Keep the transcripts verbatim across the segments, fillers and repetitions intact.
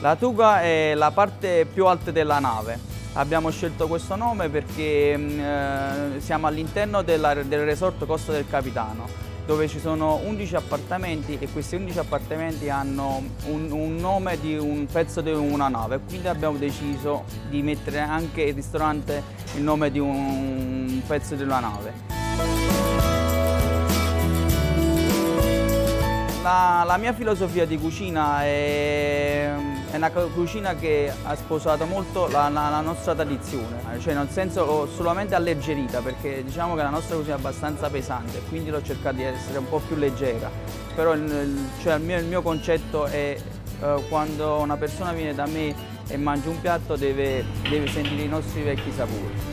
La Tuga è la parte più alta della nave. Abbiamo scelto questo nome perché eh, siamo all'interno del resort Costa del Capitano, dove ci sono undici appartamenti e questi undici appartamenti hanno un, un nome di un pezzo di una nave, quindi abbiamo deciso di mettere anche il ristorante il nome di un pezzo di una nave. La, la mia filosofia di cucina è, è una cucina che ha sposato molto la, la, la nostra tradizione, cioè nel senso l'ho solamente alleggerita, perché diciamo che la nostra cucina è abbastanza pesante, quindi l'ho cercato di essere un po' più leggera. Però il, cioè il, mio, il mio concetto è eh, quando una persona viene da me e mangia un piatto deve, deve sentire i nostri vecchi sapori.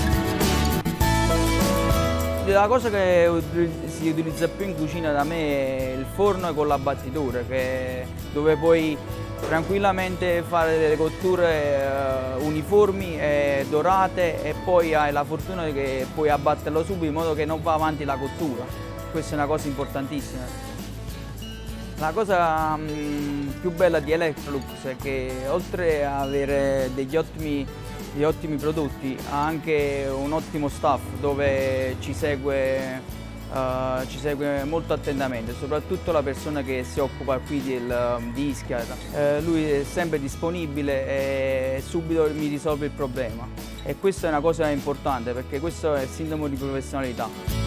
La cosa che si utilizza più in cucina da me è il forno con l'abbattitore, che dove puoi tranquillamente fare delle cotture uniformi e dorate e poi hai la fortuna che puoi abbatterlo subito in modo che non va avanti la cottura. Questa è una cosa importantissima. La cosa mh, più bella di Electrolux è che oltre ad avere degli ottimi di ottimi prodotti, ha anche un ottimo staff dove ci segue, uh, ci segue molto attentamente, soprattutto la persona che si occupa qui del, di Ischia. Uh, lui è sempre disponibile e subito mi risolve il problema, e questa è una cosa importante perché questo è il sintomo di professionalità.